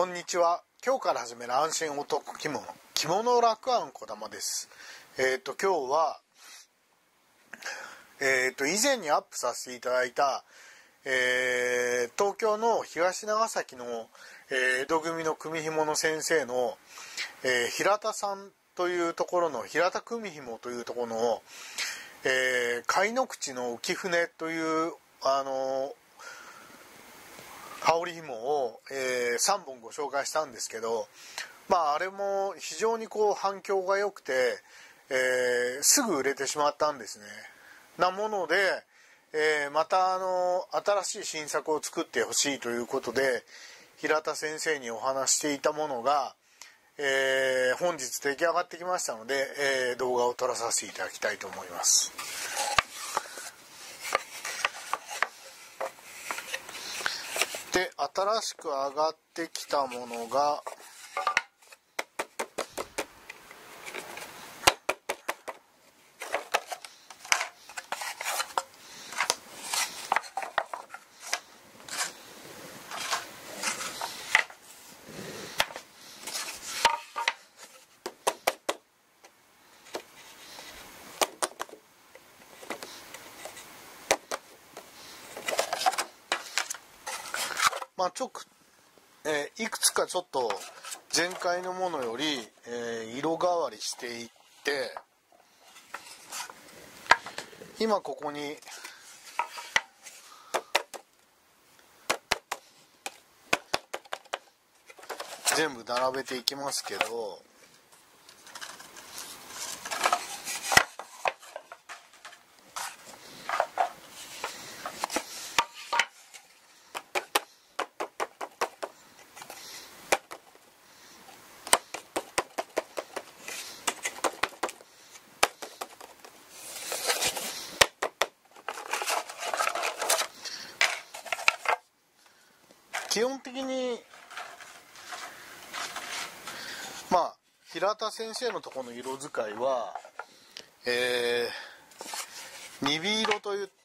こんにちは。今日から始める安心お得着物楽庵こだまです。今日は以前にアップさせていただいた、東京の東長崎の、江戸組の組紐の先生の、平田さんというところの平田組紐というところの、貝の口の浮舟という羽織紐を、3本ご紹介したんですけど、あれも非常に反響が良くて、すぐ売れてしまったんですね。なもので、また新しい新作を作ってほしいということで平田先生にお話していたものが、本日出来上がってきましたので、動画を撮らさせていただきたいと思います。で、新しく上がってきたものがいくつかちょっと前回のものより、色変わりしていって、今ここに全部並べていきますけど、基本的に平田先生のところの色使いは、ニビ色といって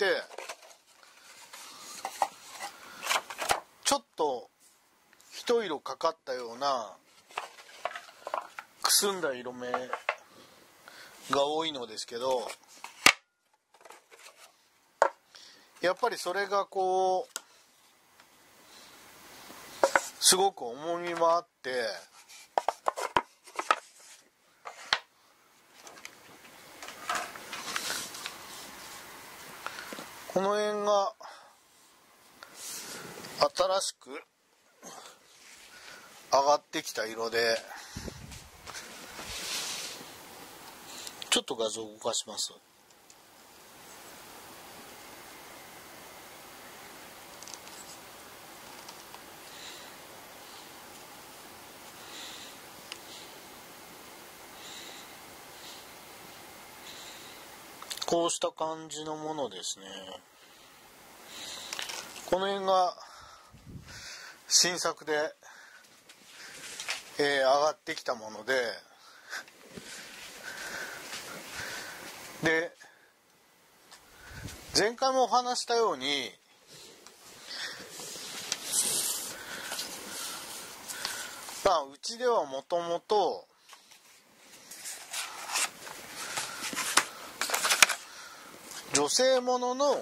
ちょっと一色かかったようなくすんだ色目が多いのですけど、やっぱりそれがすごく重みもあって、この辺が新しく上がってきた色で、ちょっと画像を動かします。こうした感じのものですね。この辺が新作で、上がってきたもので、前回もお話したようにうちではもともと女性ものの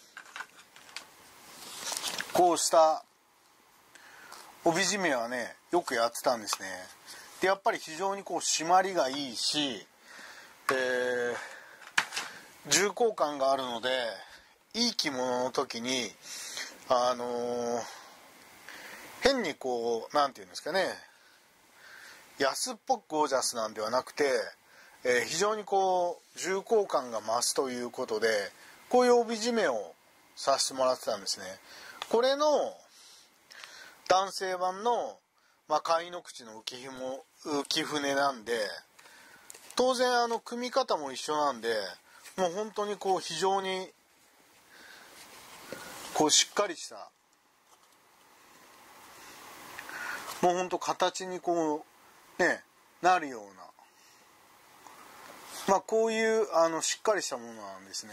こうした帯締めはね、よくやってたんですね。でやっぱり非常に締まりがいいし、重厚感があるので、いい着物の時に変になんていうんですかね、安っぽくゴージャスなんではなくて、非常に重厚感が増すということで、こういう帯締めをさせてもらってたんですね。これの男性版の、貝の口の浮舟なんで、当然組み方も一緒なんで、もう本当に非常にしっかりした、もう本当形になるような、こういうしっかりしたものなんですね。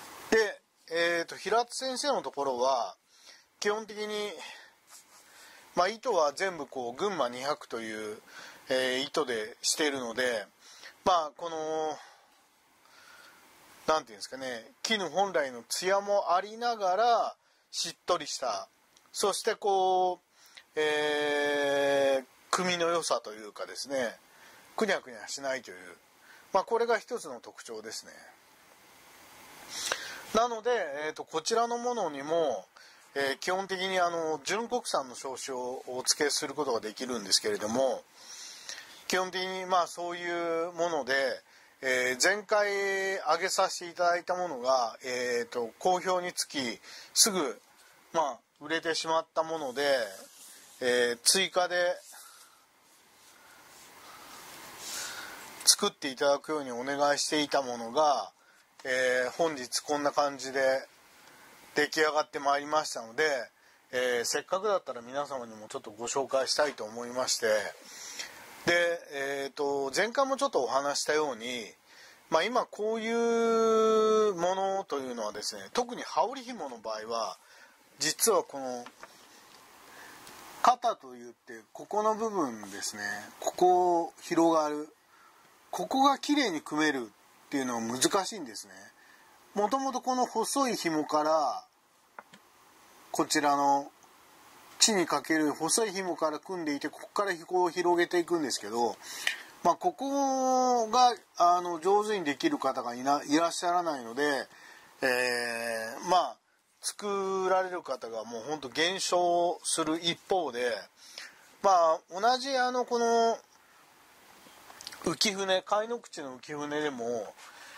で、平津先生のところは基本的に糸は全部こう群馬200という、糸でしているので、このなんていうんですかね、絹本来の艶もありながらしっとりした、そしてこう、組の良さというかですね、くにゃくにゃしないという、これが一つの特徴ですね。なので、こちらのものにも、基本的に純国産の証紙をお付けすることができるんですけれども、基本的にそういうもので、前回上げさせていただいたものが、好評につきすぐ、売れてしまったもので、追加で作っていただくようにお願いしていたものが、本日こんな感じで出来上がってまいりましたので、せっかくだったら皆様にもちょっとご紹介したいと思いまして、で、前回もちょっとお話したように、今こういうものというのはですね、特に羽織紐の場合は実はこの肩といってここの部分ですね、ここ広がる、ここが綺麗に組めるっていうのは難しいんですね。もともとこの細い紐からこちらの地にかける細い紐から組んでいて、ここからこう広げていくんですけど、ここが上手にできる方がいらっしゃらないので、作られる方がもうほんと減少する一方で、同じこの浮舟、貝の口の浮舟でも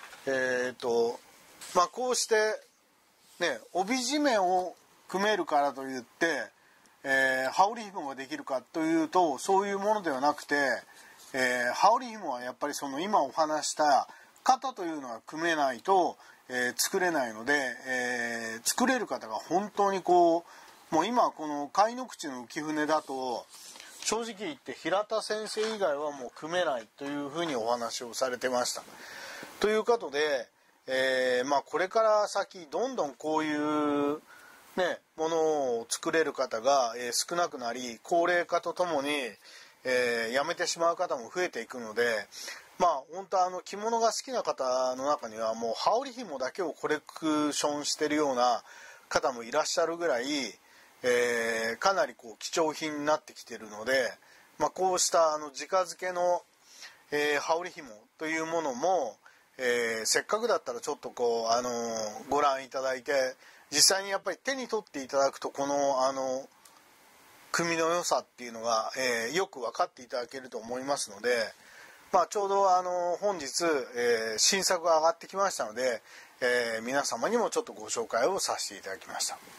こうしてね、帯締めを組めるからといって羽織紐ができるかというとそういうものではなくて、羽織紐はやっぱりその今お話した肩というのは組めないと、作れないので、作れる方が本当にもう今この貝の口の浮舟だと正直言って平田先生以外はもう組めないというふうにお話をされてました。ということで、これから先どんどんこういうものを作れる方が、少なくなり、高齢化とともに、辞めてしまう方も増えていくので、本当着物が好きな方の中にはもう羽織紐だけをコレクションしてるような方もいらっしゃるぐらい、かなり貴重品になってきているので、こうした直付けの、羽織紐というものも、せっかくだったらちょっとご覧いただいて、実際にやっぱり手に取っていただくとこの組の良さっていうのが、よく分かっていただけると思いますので、ちょうど本日、新作が上がってきましたので、皆様にもちょっとご紹介をさせていただきました。よ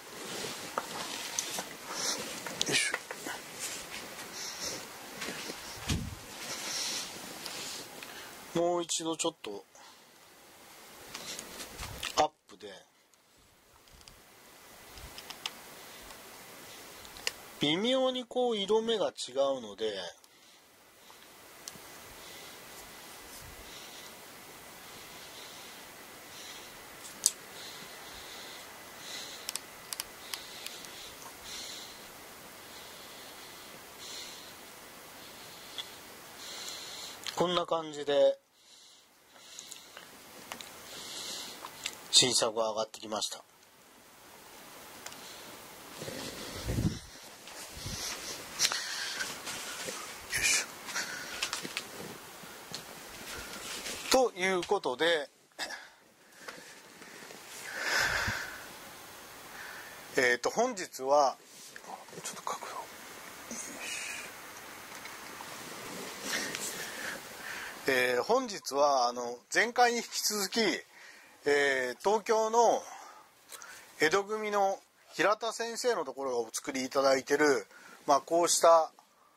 いしょ。もう一度ちょっとアップで微妙に色目が違うので、こんな感じで新作が上がってきました。よいしょ。ということで、本日はちょっと角度、本日は前回に引き続き、東京の江戸組の平田先生のところがお作りいただいている、こうした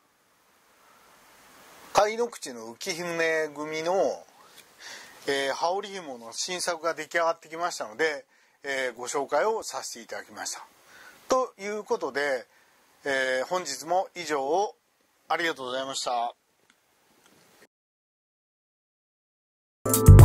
貝の口の浮舟組の、羽織紐の新作が出来上がってきましたので、ご紹介をさせていただきました。ということで、本日も以上をありがとうございました。